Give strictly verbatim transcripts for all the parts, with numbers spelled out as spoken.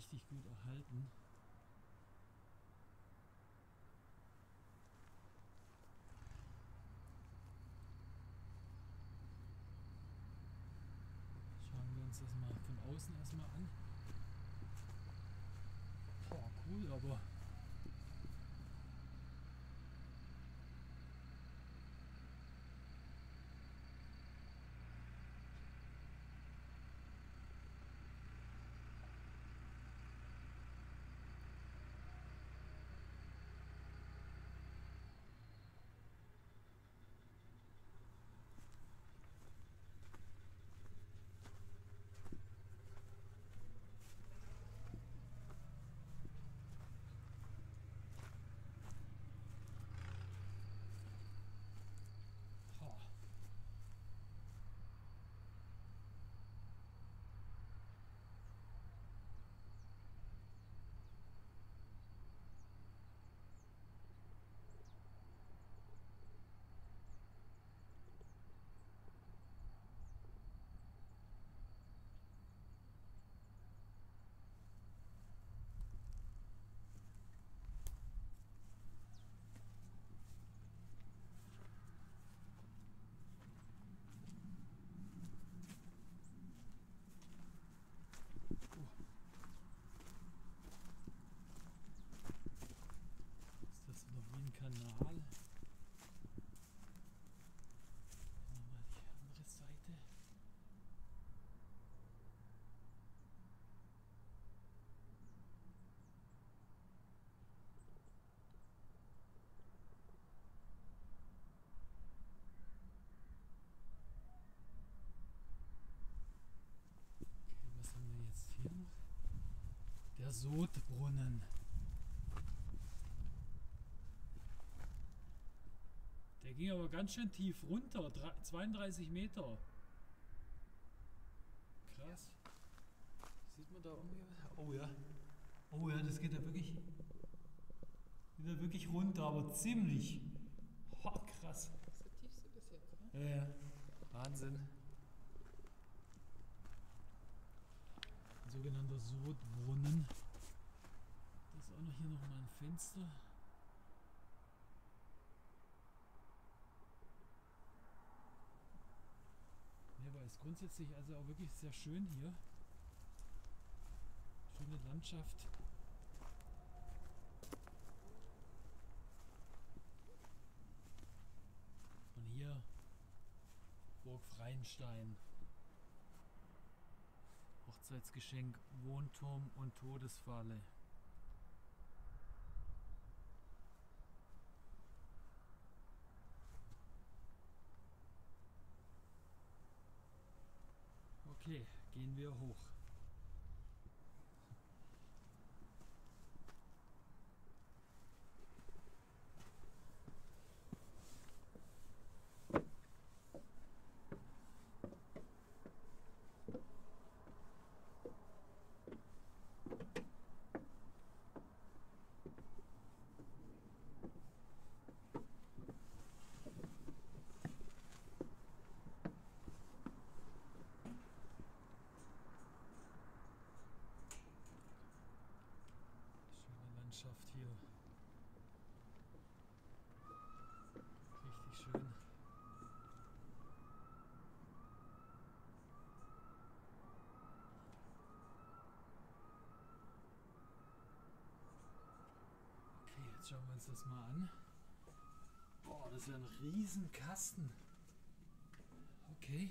richtig gut erhalten. Schauen wir uns das mal von außen erstmal an. Boah, cool, aber Kanal. Nochmal die andere Seite. Okay, was haben wir jetzt hier noch? Der Sodbrunnen. Der ging aber ganz schön tief runter, zweiunddreißig Meter. Krass. Sieht man da irgendwie was? Oh ja. Oh ja, das geht ja wirklich, geht ja wirklich runter, aber ziemlich. Oh, krass. Das ist der tiefste bis jetzt, ne? Ja, ja. Wahnsinn. Ein sogenannter Sodbrunnen. Das ist auch noch hier noch mal ein Fenster. Ja, aber ist grundsätzlich also auch wirklich sehr schön hier. Schöne Landschaft. Und hier Burg Freienstein. Hochzeitsgeschenk, Wohnturm und Todesfalle. Okay, gehen wir hoch. Landschaft hier. Richtig schön. Okay, jetzt schauen wir uns das mal an. Boah, das ist ja ein riesen Kasten. Okay.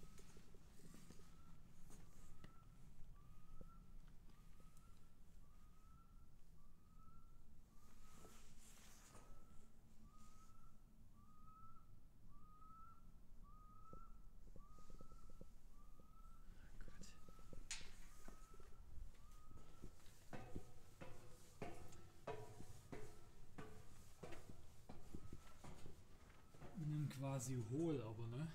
Quasi hohl, aber ne?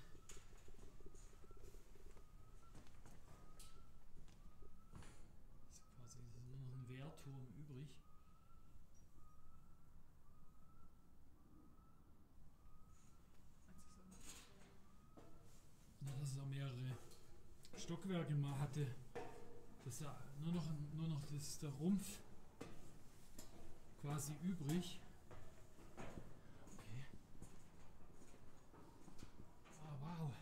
Ist quasi ist nur noch ein Wehrturm übrig. Ja, dass es auch mehrere Stockwerke mal hatte. Das ist ja nur noch, nur noch das, der Rumpf quasi übrig. Okay. Oh, wow.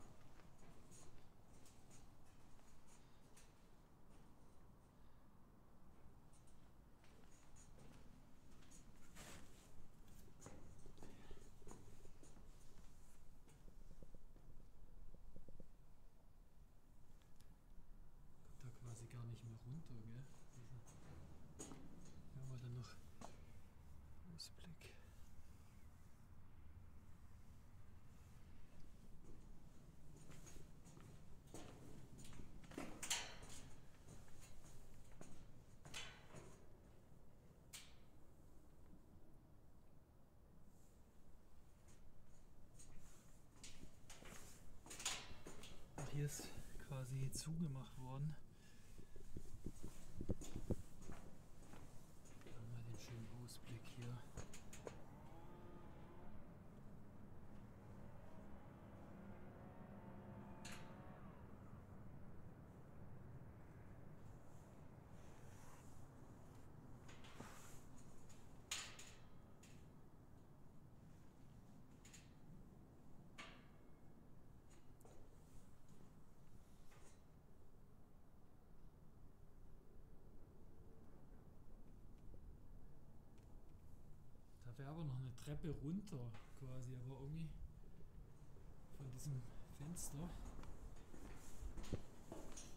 Da quasi gar nicht mehr runter, gell? Hier haben wir dann noch Ausblick. Ach, hier ist quasi zugemacht worden. Mal den schönen Ausblick hier. Da wäre aber noch eine Treppe runter quasi, aber irgendwie von diesem Fenster.